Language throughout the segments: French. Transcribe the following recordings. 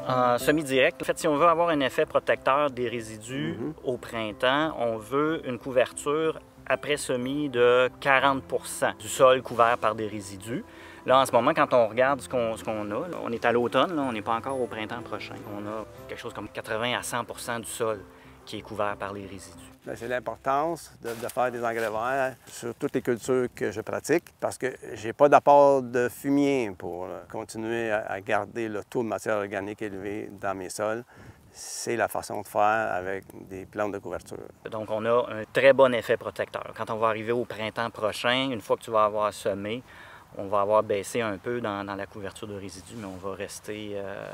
En semi-direct, en fait, si on veut avoir un effet protecteur des résidus au printemps, on veut une couverture après semis de 40 du sol couvert par des résidus. Là, en ce moment, quand on regarde ce qu'on a, là, on est à l'automne, on n'est pas encore au printemps prochain. On a quelque chose comme 80 à 100 du sol qui est couvert par les résidus. C'est l'importance de faire des engrais verts sur toutes les cultures que je pratique parce que je n'ai pas d'apport de fumier pour continuer à garder le taux de matière organique élevé dans mes sols. C'est la façon de faire avec des plantes de couverture. Donc, on a un très bon effet protecteur. Quand on va arriver au printemps prochain, une fois que tu vas avoir semé, on va avoir baissé un peu dans la couverture de résidus, mais on va rester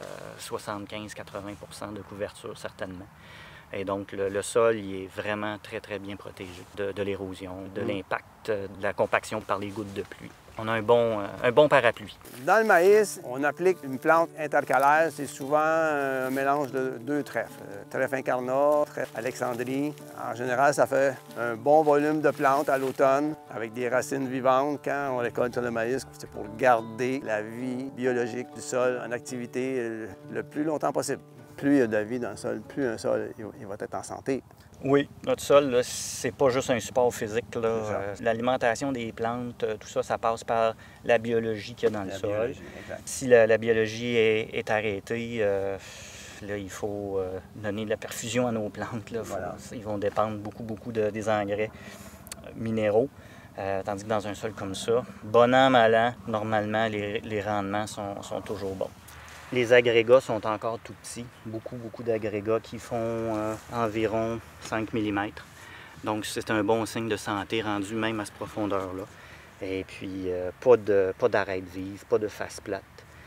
75-80 de couverture certainement. Et donc, le sol, il est vraiment très, très bien protégé de l'érosion, de l'impact, de la compaction par les gouttes de pluie. On a un bon parapluie. Dans le maïs, on applique une plante intercalaire. C'est souvent un mélange de deux trèfles. Trèfle incarnat, trèfle alexandrie. En général, ça fait un bon volume de plantes à l'automne avec des racines vivantes. Quand on récolte le maïs, c'est pour garder la vie biologique du sol en activité le plus longtemps possible. Plus il y a de la vie dans le sol, plus un sol il va être en santé. Oui, notre sol, c'est pas juste un support physique. L'alimentation des plantes, tout ça, ça passe par la biologie qu'il y a dans le sol. Si la biologie est arrêtée, là, il faut donner de la perfusion à nos plantes. Là. Ils vont dépendre beaucoup des engrais minéraux. Tandis que dans un sol comme ça, bon an, mal an, normalement, les rendements sont toujours bons. Les agrégats sont encore tout petits, beaucoup d'agrégats qui font environ 5 mm. Donc c'est un bon signe de santé rendu même à cette profondeur-là. Et puis pas d'arête vive, pas de face plate.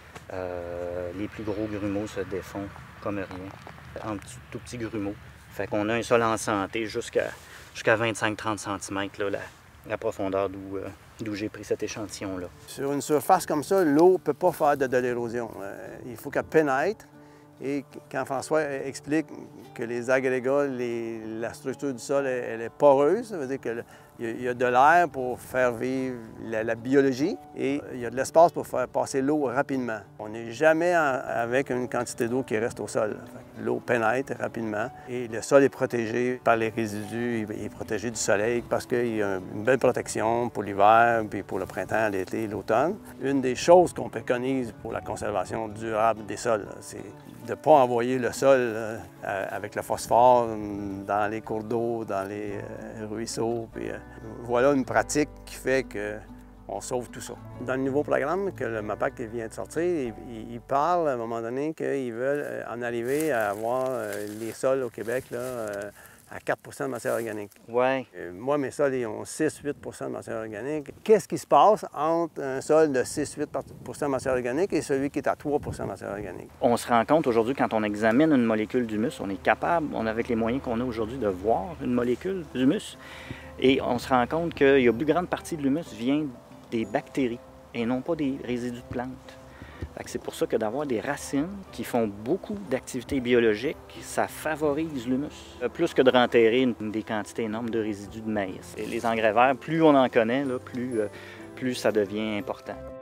Les plus gros grumeaux se défont comme rien, en tout petits grumeaux. Fait qu'on a un sol en santé jusqu'à 25-30 cm, là, la profondeur d'où j'ai pris cet échantillon-là. Sur une surface comme ça, l'eau ne peut pas faire de l'érosion. Il faut qu'elle pénètre. Et quand François explique que les agrégats, la structure du sol, elle est poreuse, ça veut dire qu'il y a de l'air pour faire vivre la biologie et il y a de l'espace pour faire passer l'eau rapidement. On n'est jamais avec une quantité d'eau qui reste au sol. L'eau pénètre rapidement et le sol est protégé par les résidus, il est protégé du soleil parce qu'il y a une belle protection pour l'hiver, puis pour le printemps, l'été, l'automne. Une des choses qu'on préconise pour la conservation durable des sols, c'est de ne pas envoyer le sol avec le phosphore dans les cours d'eau, dans les ruisseaux. Puis, voilà une pratique qui fait qu'on sauve tout ça. Dans le nouveau programme que le MAPAC vient de sortir, il parle à un moment donné qu'ils veulent en arriver à avoir les sols au Québec là, à 4 de matière organique. Ouais. Moi, mes sols, ils ont 6-8 de matière organique. Qu'est-ce qui se passe entre un sol de 6-8 de matière organique et celui qui est à 3 de matière organique? On se rend compte aujourd'hui, quand on examine une molécule d'humus, on est capable, avec les moyens qu'on a aujourd'hui, de voir une molécule d'humus. Et on se rend compte qu'il y a une plus grande partie de l'humus vient des bactéries et non pas des résidus de plantes. C'est pour ça que d'avoir des racines qui font beaucoup d'activités biologiques, ça favorise l'humus. Plus que de renterrer des quantités énormes de résidus de maïs. Et les engrais verts, plus on en connaît, là, plus ça devient important.